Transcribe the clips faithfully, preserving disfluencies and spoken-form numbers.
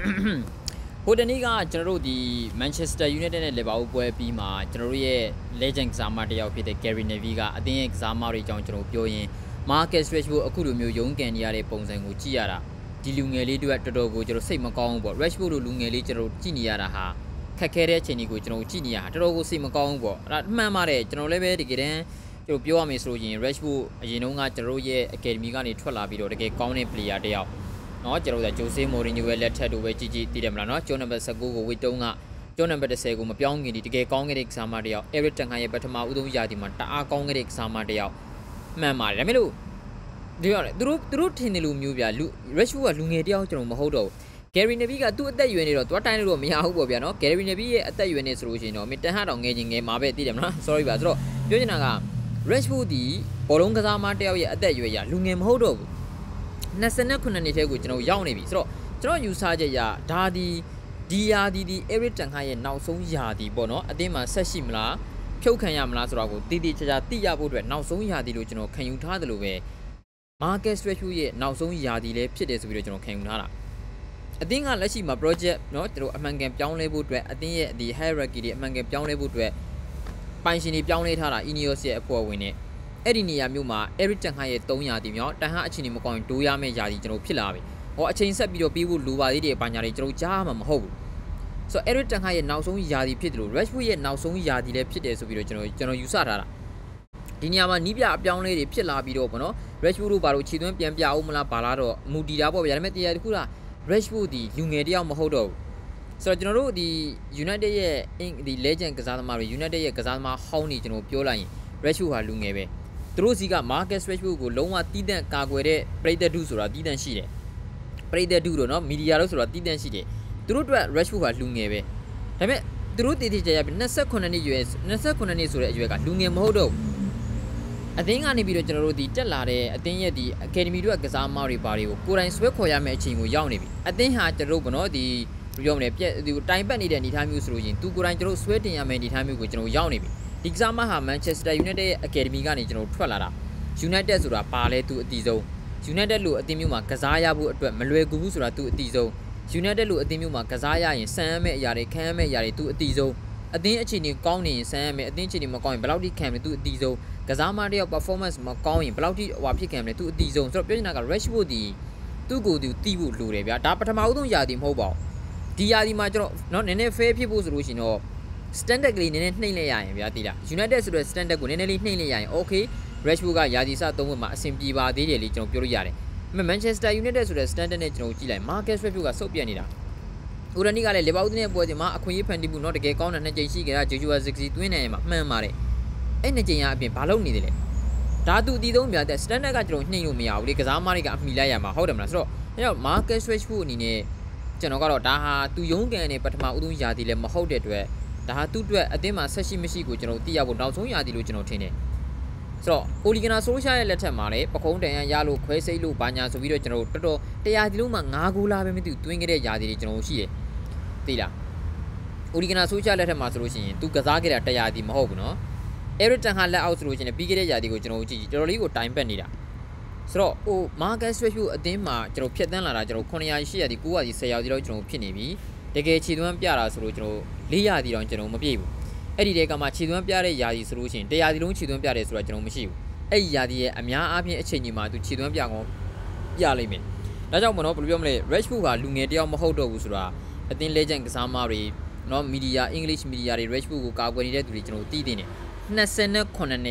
ဟိုတနေ့ကကျွန်တော်တို့ဒီ Manchester United နဲ့ Liverpool ပွဲပြီးမှာကျွန်တော်တို့ရဲ့ legend ကစားမတယောက်ဖြစ်တဲ့ Gary Neville ကအသင်းရဲ့ကစားမတွေအကြောင်းကျွန်တော်ပြောရင် Marcus Rashford အခုလိုမျိုးရုံးကန်နေရတဲ့ပုံစံကိုကြည့်ရတာဒီလူငယ်လေးတို့ကတော်တော်ကိုကျွန်တော်စိတ်မကောင်းဘူးပေါ့ Rashford တို့လူငယ်လေးကျွန်တော်ကြည့်နေရတာဟာခက်ခဲတဲ့အချိန်ကြီးကိုကျွန်တော်ကြည့်နေရတာတော်တော်ကိုစိတ်မကောင်းဘူးပေါ့အဲ့ဒါမှန်ပါတယ်ကျွန်တော်လည်းပဲတကယ်တမ်းကျွန်တော်ပြောရမယ်ဆိုရင် Rashford အရင်တုန်းကကျွန်တော်ရဲ့ Academy ကနေထွက်လာပြီးတော့တကယ်ကောင်းတဲ့ player တယောက်နော်ကျွန်တော်တို့ဂျိုဆေးမိုရီညိုရဲ့လက်ထက်တို့ပဲကြည့်ကြည့်သိတယ်မလားနော်ကျောင်းနံပါတ်၁၉ကိုဝစ်တုံးကကျောင်းနံပါတ်၁၀ကိုမပြောင်းခင်ဒီတကယ်ကောင်းခဲ့တဲ့ကစားမတယောက် Eric Ten Hag ရဲ့ပထမဦးဆုံးရာသီမှာတအားကောင်းခဲ့တဲ့ကစားမတယောက်မှန်ပါတယ်ဒါပေမဲ့လို့ဒီရတယ်သူတို့သူတို့ထင်တယ်လို့မျိုးပြလူ Rashford ကလူငယ်တယောက်ကျွန်တော်မဟုတ်တော့ဘူး Gary Neville ကသူ့အသက်အရွယ်နေတော့သွားတိုင်းလို့တော့မရဘူးပေါ့ဗျာနော် Gary Neville ရဲ့အသက်အရွယ်နေဆိုလို့ရှိရင်တော့မင်တန်ဟာတော့ငယ်ချင်းငယ်မှာပဲသိတယ်မလား sorry ပါဆိုတော့ပြောချင်တာက Rashford ဒီဘောလုံးကစားမတယောက်ရဲ့အသက်အရွယ်ရလူငယ်မဟုတ်တော့ဘူး၂၉နှစ်ထဲကိုကျွန်တော်ရောက်နေပြီဆိုတော့ကျွန်တော်ယူဆချက်ရဒါဒီဒီယာဒီဒီ Eric Ten Hag ရဲ့နောက်ဆုံးယာဒီပေါ့နော်အတင်းမှာဆက်ရှိမလားဖြုတ်ခံရမလားဆိုတော့ကိုတည်တည်ချာချာသိရဖို့အတွက်နောက်ဆုံးယာဒီလို့ကျွန်တော်ခံယူထားတယ်လို့ပဲ Marcus Rashford ရဲ့နောက်ဆုံးယာဒီလည်းဖြစ်တယ်ဆိုပြီးတော့ကျွန်တော်ခံယူထားတာအတင်းကလက်ရှိမှာ project เนาะကျွန်တော်အမှန်ကန်ပြောင်းလဲဖို့အတွက်အတင်းရဲ့ဒီ hierarchy တွေအမှန်ကန်ပြောင်းလဲဖို့အတွက်ပိုင်ရှင်တွေပြောင်းလဲထားတာ Ineos ရဲ့အဖွဲ့ဝင်တွေအဲ့ဒီနေရာမျိုးမှာ Eric Ten Hag ရဲ့၃ရာသီမြောက်တန်ဟာအချိန်နေမကောင်းရင်ဒိုးရမယ့်ယာသီကျွန်တော်ဖြစ်လာပြီဟောအချိန်ဆက်ပြီးတော့ပြီးဖို့လိုပါသေးတယ်ဘာညာတွေကျွန်တော်ကြားမှာမဟုတ်ဘူးဆိုတော့ Eric Ten Hag ရဲ့နောက်ဆုံးယာသီဖြစ်တယ်လို့ Rashford ရဲ့နောက်ဆုံးယာသီလည်းဖြစ်တယ်ဆိုပြီးတော့ကျွန်တော်ကျွန်တော်ယူဆထားတာဒီနေရာမှာနီးပြအပြောင်းလဲတွေဖြစ်လာပြီးတော့ပေါ့နော် Rashford တို့ဘာလို့ခြေသွင်းပြန်ပြအောင်မလားဘာလားတော့မူတည်တာပေါ့ဗျာဒါပေမဲ့တရားတစ်ခုလား Rashford ဒီလူငယ်တယောက်မဟုတ်တော့ဘူးဆိုတော့ကျွန်တော်တို့ဒီ United ရဲ့ဒီ legend ကစားသမားတွေ United ရဲ့ကစားသမားဟောင်းနေကျွန်တော်ပြောလိုက်ရင် Rashford ဟာလူငယ်ပဲသူတို့စီက Marcus Rashford ကိုလုံးဝတီးတန့်ကာကွယ်တဲ့ပရိသတ်ဒုဆိုတာတီးတန့်ရှိတယ်ပရိသတ်ဒုတော့နော်မီဒီယာလို့ဆိုတာတီးတန့်ရှိတယ်သူတို့အတွက် Rashford ကလူငယ်ပဲဒါပေမဲ့သူတို့တည်တည်ကြရပြီး၂၉နှစ်ရွယ်၂၉နှစ်ဆိုတဲ့အရွယ်ကလူငယ်မဟုတ်တော့အသင်းကနေပြီးတော့ကျွန်တော်တို့ဒီတက်လာတဲ့အသင်းရဲ့ဒီ Academy တို့ကစားမတွေဘာတွေကိုကိုယ်တိုင်ဆွဲခေါ်ရမယ့်အချိန်ကိုရောက်နေပြီအသင်းဟာကျွန်တော်တို့ကနော်ဒီပြောမလဲပြက်ဒီတိုင်ပတ်နေတဲ့အနေအထားမျိုးဆိုလို့ရင်သူကိုယ်တိုင်ကျွန်တော်ဆွဲတင်ရမယ့်အနေအထားမျိုးကိုကျွန်တော်ရောက်နေပြီဒီကစားမဟာ Manchester United ရဲ့ Academy ကနေကျွန်တော်ထွက်လာတာ United ဆိုတာပါလဲသူအတီးဆုံး United လို့အသင်းမျိုးမှာကစားရဖို့အတွက်မလွယ်ကူဘူးဆိုတာသူအတီးဆုံး United လို့အသင်းမျိုးမှာကစားရရင်စမ်းရမယ့်အရာတွေခံရမယ့်အရာတွေသူအတီးဆုံးအသင်းအခြေအနေကောင်းနေရင်စမ်းရမယ်အသင်းအခြေအနေမကောင်းရင်ဘယ်လောက်ထိခံမလဲသူအတီးဆုံးကစားမတယောက် performance မကောင်းရင်ဘယ်လောက်ထိဟွာဖြစ်ခံမလဲသူအတီးဆုံးဆိုတော့ပြောနေတာက Rashford ဒီသူ့ကိုယ်သူတီးဖို့လိုတယ်ဗျာဒါပထမဦးဆုံးယာတီမဟုတ်ပါဘူးဒီယာတီမှာကျွန်တော်เนาะနည်းနည်း fair ဖြစ်ဖို့ဆိုလို့ရှိရင်တော့ standard ကလေးနည်းနည်းနှိမ့်လိုက်ရရင်ဗျာတိလား United ဆိုတဲ့ standard ကိုနည်းနည်းလေးနှိမ့်လိုက်ရရင် okay Rashford ကယာတီစသုံးဖို့မှာအဆင်ပြေပါသေးတယ်လေကျွန်တော်ပြောလို့ရတယ်။Manchester United ဆိုတဲ့ standard နဲ့ကျွန်တော်ကြည့်လိုက် Marcus Rashford ကစုပ်ပြတ်နေတာ။ဦးရနီကလည်း Liverpool နဲ့ပွဲစဉ်မှာအခွင့်အရေးဖန်တီးမှုเนาะတကယ်ကောင်းတဲ့နှစ်ကြိမ်ရှိခဲ့တာ Joshua Zirkzee သွင်းနေရင်မှမှန်ပါတယ်။အဲ့နှစ်ကြိမ်ကအပြင်ဘာလုပ်နေတယ်လဲ။ဒါသူအတီးဆုံးပြတဲ့ standard ကကျွန်တော်နှိမ့်လို့မရဘူးလေကစားမတွေကအမိလိုက်ရမှာဟုတ်တယ်မလားဆိုတော့အဲ့တော့ Marcus Rashford အနေနဲ့ကျွန်တော်ကတော့ဒါဟာသူရုံးကန်တဲ့ပထမဦးဆုံးယာတီလည်းမဟုတ်တဲ့အတွက်ဒါဟာသူ့အတွက်အသင်းမှာဆက်ရှိမရှိကိုကျွန်တော်သိရဖို့နောက်ဆုံးယာတီလို့ကျွန်တော်ထင်တယ်ဆိုတော့အိုလီဂနာဆိုရှာရဲ့လက်ထက်မှာလည်းပခုံးတန်ရရလို့ခွဲစိတ်လို့ဘာညာဆိုပြီးတော့ကျွန်တော်တို့တော်တော်တရားဒီလုံးမှာ၅ဂိုးလာပဲမသိဘူးတွင်းခဲ့တဲ့ယာတီတွေကျွန်တော်ရှိတယ်သိလားအိုလီဂနာဆိုရှာလက်ထက်မှာဆိုလို့ရှိရင်သူကစားခဲ့တာတရားဒီမဟုတ်ဘူးနော် Eric Ten Hag လက်အောက်ဆိုလို့ရှိရင်ပြီးခဲ့တဲ့ယာတီကိုကျွန်တော်ကြည့်တော်တော်လေးကိုတိုင်ပတ်နေတာဆိုတော့ဟို Marcus Rashford အသင်းမှာကျွန်တော်ဖြတ်တန်းလာတာကျွန်တော်900 800ဒီ900ဒီ10ရာဒီလောက်ကျွန်တော်ဖြစ်နေပြီတကယ်ခြေသွမ်းပြတာဆိုလို့ကျွန်တော်၄ရာဒီတော့ကျွန်တော်မပြည့်ဘူးအဲ့ဒီတဲကမှခြေသွမ်းပြတဲ့ယာဒီဆိုလို့ရှိရင်တရားဒီလုံးခြေသွမ်းပြတယ်ဆိုတာကျွန်တော်မရှိဘူးအဲ့ဒီယာဒီရဲ့အများအားဖြင့်အချိန်ကြီးမှာသူခြေသွမ်းပြကောင်းပြလိုက်မယ်ဒါကြောင့်မနော်ဘယ်လိုပြောမလဲ Rashford ကလူငယ်တယောက်မဟုတ်တော့ဘူးဆိုတာအသင်း legend ကစားမတွေနော်မီဒီယာ English မီဒီယာတွေ Rashford ကိုကာကွယ်နေတဲ့သူတွေကျွန်တော်သိသိနေ၂၉နှစ်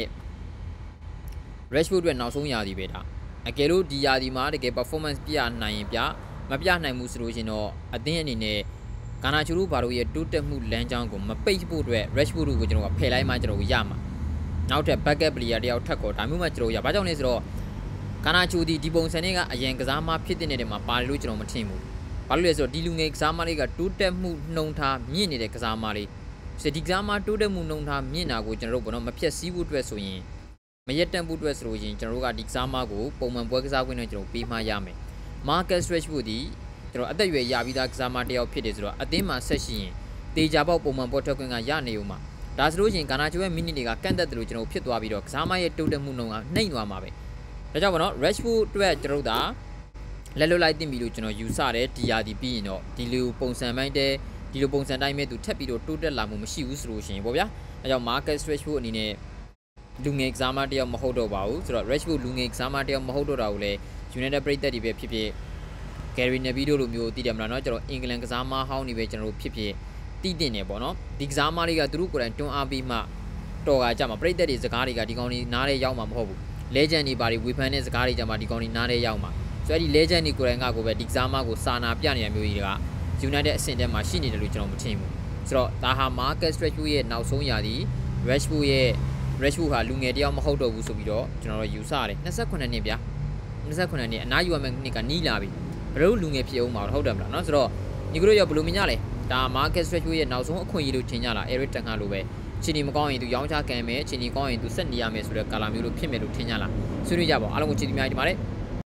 Rashford အတွက်နောက်ဆုံးယာဒီပဲဒါအကယ်လို့ဒီယာဒီမှာတကယ် performance ပြနိုင်ရင်ပြမပြနိုင်ဘူးဆိုလို့ရှင်တော့အသင်းအနေနဲ့ကာနာချူတို့ဘာလို့ရဲ့တိုးတက်မှုလမ်းကြောင်းကိုမပိတ်ဖို့အတွက် Rashford ကိုကျွန်တော်ကဖယ်လိုက်မှကျွန်တော်ရမှာနောက်ထပ် backup player တယောက်ထပ်ခေါ်ဒါမျိုးမှကျွန်တော်ရဘာကြောင့်လဲဆိုတော့ကာနာချူဒီဒီပုံစံတွေကအရင်ကစားမဖြစ်တဲ့နေတယ်မှာပါတယ်လို့ကျွန်တော်မထင်ဘူးဘာလို့လဲဆိုတော့ဒီလူငယ်ကစားမလေးကတိုးတက်မှုနှုံထားမြင့်နေတဲ့ကစားမလေးဆိုဒီကစားမတိုးတက်မှုနှုံထားမြင့်တာကိုကျွန်တော်တို့ဘောနော်မဖြတ်စည်းဖို့အတွက်ဆိုရင်မရက်တန့်ဖို့အတွက်ဆိုလို့ရင်ကျွန်တော်တို့ကဒီကစားမကိုပုံမှန်ပွဲကစားခွင့်နဲ့ကျွန်တော်ပေးမှရမယ် Marcus Rashford ဒီကျွန်တော်အသက်အရွယ်ရပြီးသားကစားမတယောက်ဖြစ်တယ်ဆိုတော့အသင်းမှာဆက်ရှိရင်တေချာပေါက်ပုံမှန်ပွဲထွက်ခွင့်ကရနေဦးမှာဒါဆိုလို့ရှိရင်ကာနာချိုရဲ့မိနစ်တွေကကန့်သက်တယ်လို့ကျွန်တော်ဖြစ်သွားပြီးတော့ကစားမရဲ့တိုးတက်မှုနှုန်းကနှိမ့်သွားမှာပဲဒါကြောင့်ဘောနော် Rashford အတွက်ကျွန်တော်တို့ဒါလက်လွတ်လိုက်တင်ပြီလို့ကျွန်တော်ယူဆတယ်ဒီရာဒီပြီးရင်တော့ဒီလိုပုံစံပိုင်းတဲ့ဒီလိုပုံစံတိုင်းမဲ့သူထက်ပြီးတော့တိုးတက်လာမှုမရှိဘူးဆိုလို့ရှိရင်ပေါ့ဗျာအဲကြောင့် market Rashford အနေနဲ့လူငယ်ကစားမတယောက်မဟုတ်တော့ပါဘူးဆိုတော့ Rashford လူငယ်ကစားမတယောက်မဟုတ်တော့တာကိုလည်း United ပရိသတ်တွေပဲဖြစ်ဖြစ် Gary Neville တို့လိုမျိုးတည်တယ်မလားเนาะကျွန်တော်အင်္ဂလန်ကစားမဟောင်းနေပဲကျွန်တော်တို့ဖြစ်ဖြစ်တည်တင်နေပေါ့เนาะဒီကစားမတွေကသူတို့ကိုယ်တိုင်တွန်းအားပြီးမှတော်ကကြမှာပရိသတ်တွေစကားတွေကဒီကောင်ကြီးနားရဲရောက်မှာမဟုတ်ဘူး legend တွေပါတွေဝေဖန်တဲ့စကားတွေကြမှာဒီကောင်ကြီးနားရဲရောက်မှာဆိုတော့ဒီ legend တွေကိုယ်တိုင်ကကိုပဲဒီကစားမကိုစာနာပြနေရမျိုးကြီးတွေက United အဆင့်ထဲမှာရှိနေတယ်လို့ကျွန်တော်မထင်ဘူးဆိုတော့ဒါဟာ Marcus Rashford ရဲ့နောက်ဆုံးရာသီ Rashford ရဲ့ Rashford ဟာလူငယ်တယောက်မဟုတ်တော့ဘူးဆိုပြီးတော့ကျွန်တော်တို့ယူဆရတယ်၂၈နှစ်ဗျာ၂၈နှစ်အနားယူရမယ့်နှစ်ကနီးလာပြီဘယ်လိုလူငယ်ဖြစ်အောင်မှာဟုတ်တယ်မလားเนาะဆိုတော့ညီကတို့ရောဘယ်လိုမြင်ကြလဲဒါ Marcus Rashford ရဲ့နောက်ဆုံးအခွင့်အရေးလို့ထင်ကြလား Eric Ten Hag လိုပဲချီနီမကောင်းရင်သူရောင်းချခံမယ်ချီနီကောင်းရင်သူဆက်နေရမယ်ဆိုတဲ့ကာလာမျိုးလို့ဖြစ်မယ်လို့ထင်ကြလားဆွေးနွေးကြပါဦးအားလုံးကိုချီတီများဒီမှာလေ